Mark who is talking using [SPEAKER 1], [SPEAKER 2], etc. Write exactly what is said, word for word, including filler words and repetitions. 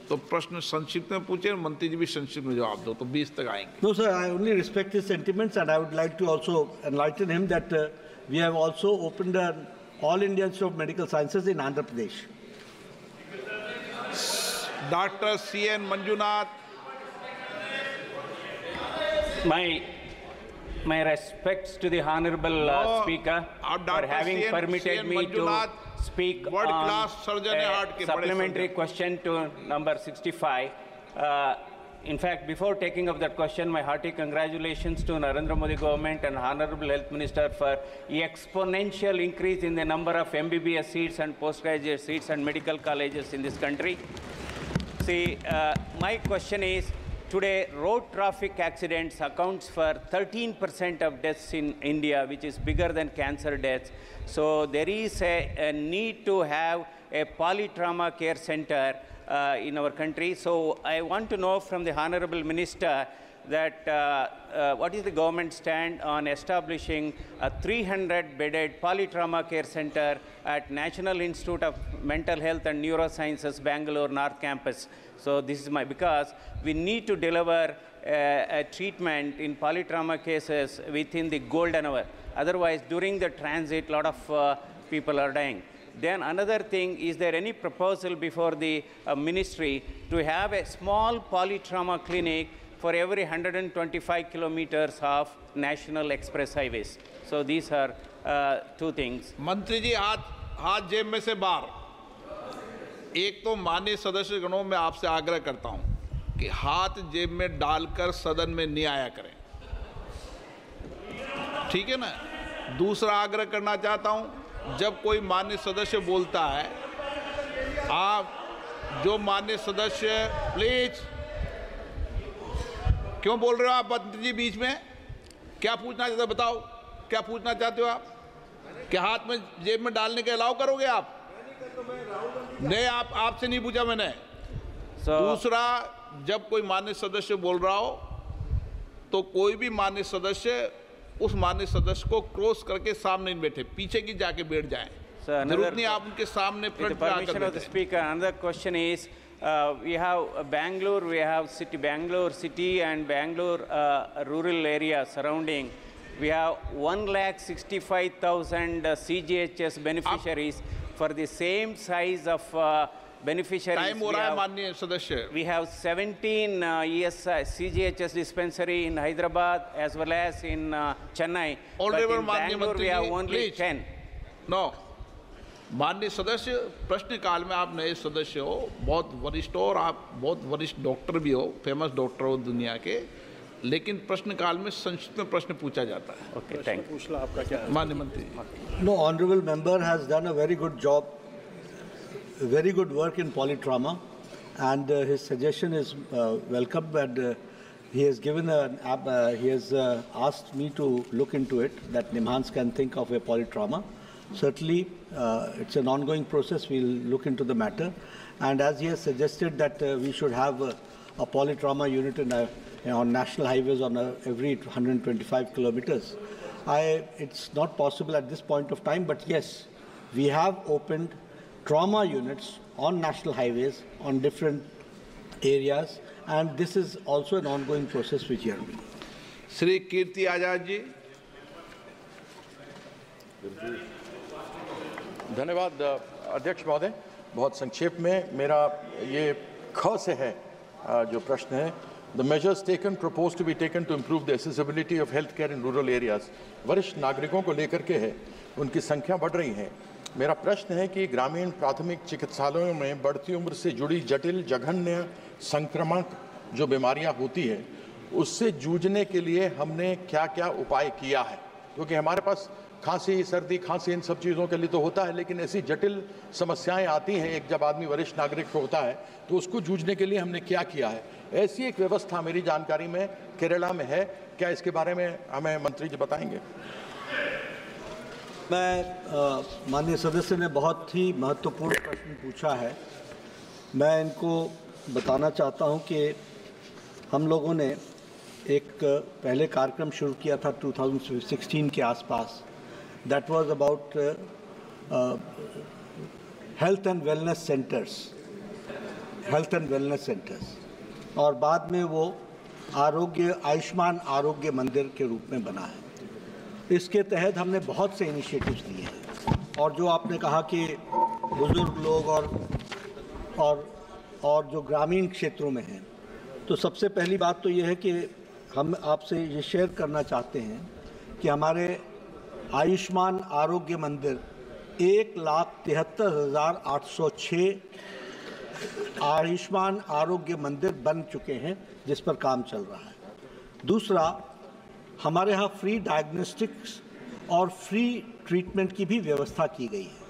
[SPEAKER 1] तो प्रश्न संक्षिप्त में पूछे, मंत्री जी भी संक्षिप्त में जवाब दो, तो बीस तक आएंगे।
[SPEAKER 2] No, sir, I only respect his sentiments, and I would like to also enlighten him that uh, we have also opened an All India Institute of Medical Sciences in Andhra Pradesh.
[SPEAKER 1] Doctor C N Manjunath.
[SPEAKER 3] My my respects to the honourable uh,
[SPEAKER 1] No,
[SPEAKER 3] speaker
[SPEAKER 1] uh,
[SPEAKER 3] for
[SPEAKER 1] Doctor
[SPEAKER 3] having
[SPEAKER 1] C N
[SPEAKER 3] permitted me
[SPEAKER 1] Manjunath,
[SPEAKER 3] to speak
[SPEAKER 1] world
[SPEAKER 3] on
[SPEAKER 1] class surgeon heart
[SPEAKER 3] a
[SPEAKER 1] ke bade
[SPEAKER 3] supplementary
[SPEAKER 1] surgeon.
[SPEAKER 3] question to number sixty-five. Uh, in fact, before taking up that question, my hearty congratulations to Narendra Modi government and Honourable Health Minister for exponential increase in the number of M B B S seats and postgraduate seats and medical colleges in this country. See, uh, my question is, today road traffic accidents accounts for thirteen percent of deaths in India, which is bigger than cancer deaths. So there is a, a need to have a polytrauma care center uh, in our country. So I want to know from the Honourable Minister that uh, uh, what is the government stand on establishing a three hundred bedded polytrauma care center at National Institute of Mental Health and Neurosciences, Bangalore North Campus. So this is my, because we need to deliver uh, a treatment in polytrauma cases within the golden hour. Otherwise, during the transit, a lot of uh, people are dying. Then another thing, is there any proposal before the uh, ministry to have a small polytrauma clinic for every one hundred twenty-five kilometers of national express highways? So these are uh, two things.
[SPEAKER 1] मंत्री जी, हाथ हाथ जेब में से बाहर। एक तो माननीय सदस्य गणों में आपसे आग्रह करता हूं कि हाथ जेब में डालकर सदन में नहीं आया करें, ठीक है ना। दूसरा आग्रह करना चाहता हूं, जब कोई माननीय सदस्य बोलता है, आप जो माननीय सदस्य, प्लीज, क्यों बोल रहे हो आप मंत्री जी बीच में? क्या पूछना चाहते हो बताओ, क्या पूछना चाहते हो आप? क्या हाथ में जेब में डालने के अलाउ करोगे आप? नहीं, आप आपसे नहीं पूछा मैंने। so, दूसरा, जब कोई माननीय सदस्य बोल रहा हो तो कोई भी माननीय सदस्य उस माननीय सदस्य को क्रॉस करके सामने नहीं बैठे, पीछे की जाके बैठ जाएं। जरूरत नहीं आप उनके सामने फ्रंट पे आकर बैठे।
[SPEAKER 3] Speaker, another question is, uh, we have uh, Bangalore, we have city Bangalore city and Bangalore uh, rural area surrounding. We have one lakh sixty-five thousand uh, C G H S beneficiaries. For the same size of uh, beneficiaries,
[SPEAKER 1] time हो रहा है माननीय सदस्य।
[SPEAKER 3] We have seventeen uh, E S I, C G H S dispensary in Hyderabad as well as in uh, Chennai. But in Bangalore we have only ten.
[SPEAKER 1] No. माननीय सदस्य, प्रश्न काल में आप नए सदस्य हो, बहुत वरिष्ठ हो और आप बहुत वरिष्ठ डॉक्टर भी हो, फेमस डॉक्टर हो दुनिया के, लेकिन प्रश्न काल में संक्षिप्त में प्रश्न पूछा जाता है।
[SPEAKER 3] Okay, thank you.
[SPEAKER 2] आपका क्या है?
[SPEAKER 1] माननीय मंत्री।
[SPEAKER 2] No, honourable member has done a very good job, very good work in polytrauma, and uh, his suggestion is uh, welcome. And uh, he has given an app. Uh, he has uh, asked me to look into it, that Nimhans can think of a polytrauma. Certainly, uh, it's an ongoing process. We'll look into the matter, and as he has suggested that uh, we should have a, a polytrauma unit in a, on national highways on a, every one hundred twenty-five kilometers. I, it's not possible at this point of time, but yes, we have opened trauma units on national highways on different areas, and this is also an ongoing process which we are doing.
[SPEAKER 1] Shri Kirti Azad ji.
[SPEAKER 4] धन्यवाद अध्यक्ष महोदय। बहुत संक्षेप में मेरा ये ख से है जो प्रश्न है, The measures taken proposed to be taken to improve the accessibility of healthcare in rural areas. वरिष्ठ नागरिकों को लेकर के है, उनकी संख्या बढ़ रही है। मेरा प्रश्न है कि ग्रामीण प्राथमिक चिकित्सालयों में बढ़ती उम्र से जुड़ी जटिल जघन्य संक्रामक जो बीमारियां होती है, उससे जूझने के लिए हमने क्या-क्या उपाय किया है? क्योंकि हमारे पास खांसी, सर्दी, खांसी इन सब चीज़ों के लिए तो होता है, लेकिन ऐसी जटिल समस्याएं आती हैं, एक जब आदमी वरिष्ठ नागरिक होता है तो उसको जूझने के लिए हमने क्या किया है? ऐसी एक व्यवस्था मेरी जानकारी में केरला में है, क्या इसके बारे में हमें मंत्री जी बताएंगे?
[SPEAKER 2] मैं माननीय सदस्य ने बहुत ही महत्वपूर्ण प्रश्न पूछा है। मैं इनको बताना चाहता हूं कि हम लोगों ने एक पहले कार्यक्रम शुरू किया था दो हज़ार सोलह के आसपास, that was about health and wellness centres health and wellness centres, और बाद में वो आरोग्य आयुष्मान आरोग्य मंदिर के रूप में बना है। इसके तहत हमने बहुत से इनिशिएटिव्स लिए हैं, और जो आपने कहा कि बुजुर्ग लोग और और और जो ग्रामीण क्षेत्रों में हैं, तो सबसे पहली बात तो ये है कि हम आपसे ये शेयर करना चाहते हैं कि हमारे आयुष्मान आरोग्य मंदिर एक लाख तिहत्तर हज़ार आठ सौ छः आयुष्मान आरोग्य मंदिर बन चुके हैं, जिस पर काम चल रहा है। दूसरा, हमारे यहाँ फ्री डायग्नोस्टिक्स और फ्री ट्रीटमेंट की भी व्यवस्था की गई है।